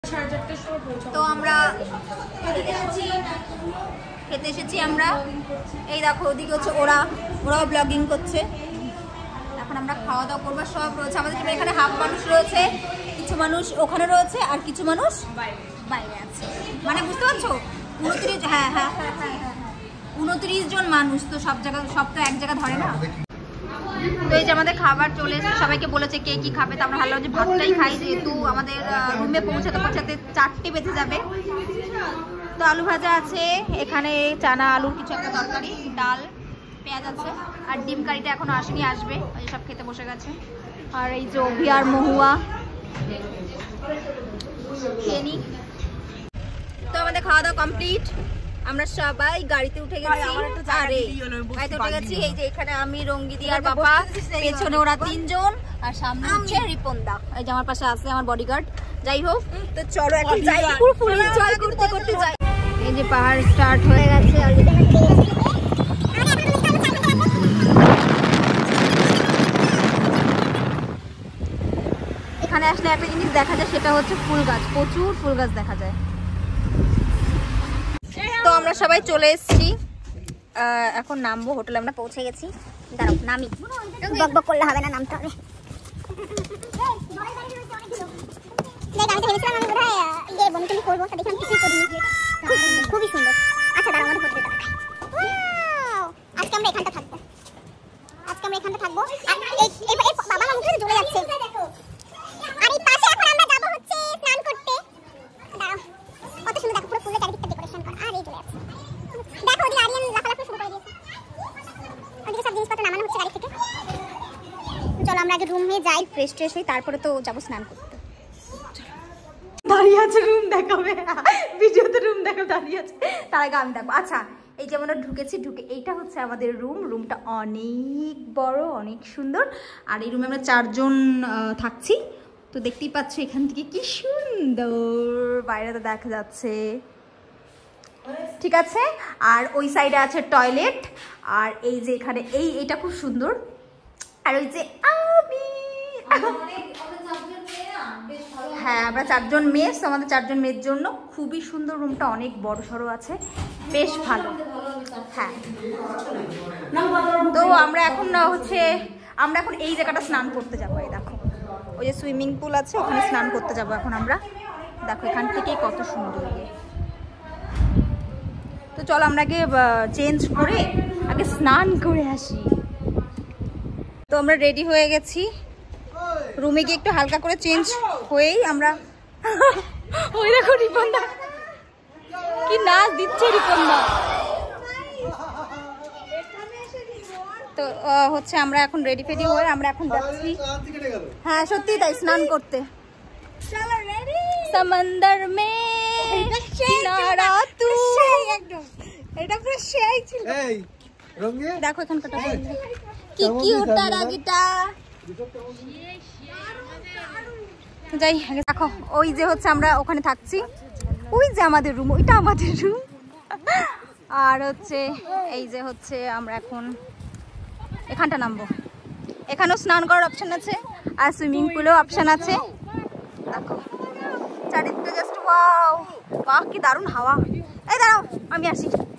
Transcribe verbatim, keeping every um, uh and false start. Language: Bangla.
তো আমরা খেতে এসেছি আমরা। এই দেখো ওদিকে হচ্ছে ওরা ওরাও ব্লগিং করছে। এখন আমরা খাওয়া দাওয়া করবো, সব রয়েছে আমাদের টিমে। এখানে হাফ মানুষ রয়েছে, কিছু মানুষ ওখানে রয়েছে, আর কিছু মানুষ বাইরে আছে। মানে বুঝতে পারছো, উনত্রিশ হ্যাঁ হ্যাঁ হ্যাঁ হ্যাঁ হ্যাঁ উনত্রিশ জন মানুষ, তো সব জায়গা সব তো এক জায়গা ধরে না। তো এই যে আমাদের খাবার চলে এসেছে, সবাইকে বলেছে কে কি খাবে, তো আমরা ভালো যে ভাতটাই খাই, যেহেতু আমাদের রুমে পৌঁছাতে পৌঁছাতে চারটে বেজে যাবে। তো আলু ভাজা আছে, এখানে চানা আলুর কিছু একটা তরকারি, ডাল, পেঁয়াজ আছে, আর ডিম কারিটা এখনো আসেনি, আসবে, ওই সব খেতে বসে গেছে। আর এই যে অভি আর মহুয়া খেয়ে নি। তো আমাদের খাওয়া দাওয়া কমপ্লিট, আমরা সবাই গাড়িতে উঠে গেছি। আরে গাড়িতে উঠে গেছি। এই যে এখানে আমি, রঙ্গিদি আর বাবা, পেছনে ওরা তিনজন, আর সামনে হচ্ছে রিপনদা, এই যে আমার পাশে আছে আমার বডিগার্ড। যাই হোক, তো চলো এখন যাই, পুরো ফুল এনজয় করতে করতে যাই। এই যে পাহাড় স্টার্ট হয়ে গেছে। এখানে আসলে একটা জিনিস দেখা যায়, সেটা হচ্ছে ফুল গাছ, প্রচুর ফুল গাছ দেখা যায়। তো আমরা সবাই চলে এসেছি, এখন নামবো, হোটেলে আমরা পৌঁছে গেছি। দাঁড়াও নামি, বক বক করলে হবে না, নামতে হবে। খুবই সুন্দর। আচ্ছা দাঁড়াও, আমাদের হোটেলটা আজকে আমরা এখানটা থাকবো, আজকে আমরা এখানটা থাকবো। বাবা মা মুখে চলে যাচ্ছে। আর এই পাশে এখন আমরা যাবো হচ্ছে স্নান করতে। দাঁড়াও, কত সুন্দর দেখো, পুরো ফুলের চারিদিকটা ডেকোরেশন করা। আর এই চলে যাচ্ছে, দেখো ওদিকে আরিয়ান লাফালাফি শুরু করে দিয়েছে। ওদিকে সব জিনিসপত্র নামানো হচ্ছে গাড়ি থেকে। চলো আমরা আগে রুমে যাই, ফ্রেশ ট্রেশ হই, তারপরে তো যাবো স্নান করতে। দাঁড়িয়ে আছে, রুম দেখাবে, ভিডিওতে রুম দেখো, দাঁড়িয়ে আছে, তার আগে আমি দেখবো। আচ্ছা, এই যে আমরা ঢুকেছি, ঢুকে এইটা হচ্ছে আমাদের রুম। রুমটা অনেক বড়, অনেক সুন্দর। আর এই রুমে আমরা চারজন থাকছি। তো দেখতেই পাচ্ছ এখান থেকে কি সুন্দর বাইরেটা দেখা যাচ্ছে, ঠিক আছে। আর ওই সাইডে আছে টয়লেট, আর এই যে এখানে এই এইটা খুব সুন্দর। আর ওই যে আমি, হ্যাঁ আমরা চারজন মেয়ে, আমাদের চারজন মেয়ের জন্য খুবই সুন্দর রুমটা, অনেক বড় সড়ো আছে, বেশ ভালো। হ্যাঁ, তো আমরা এখন হচ্ছে আমরা এখন এই জায়গাটা স্নান করতে যাবো। এই দেখো ওই যে সুইমিং পুল আছে, ওখানে স্নান করতে যাবো এখন আমরা। দেখো এখান থেকেই কত সুন্দর ইয়ে। তো চলো আমরা আগে চেঞ্জ করে আগে স্নান করে আসি। তো আমরা রেডি হয়ে গেছি, রুমে গিয়ে একটু হালকা করে চেঞ্জ হয়েই আমরা ওই দেখো রিপনদা কি নাচ দিচ্ছে, রিপনদা। তো হচ্ছে আমরা এখন রেডি ফেডি হয়ে আমরা এখন যাচ্ছি, হ্যাঁ সত্যি তাই, স্নান করতে। সমুদ্র মে কিনারা তু, এটা পুরো সেই ছিল। দেখো এখানকার কি কিউট টারাগিটা। যাই দেখো, ওই যে হচ্ছে আমরা ওখানে থাকছি, ওই যে আমাদের রুম, ওইটা আমাদের রুম। আর হচ্ছে এই যে হচ্ছে আমরা এখন এখানটা নামবো। এখানেও স্নান করার অপশন আছে, আর সুইমিং পুলেও অপশন আছে। দেখো চারিদিকটা জাস্ট ওয়াও, বাহ কি দারুণ হাওয়া। এই দাঁড়াও আমি আসি।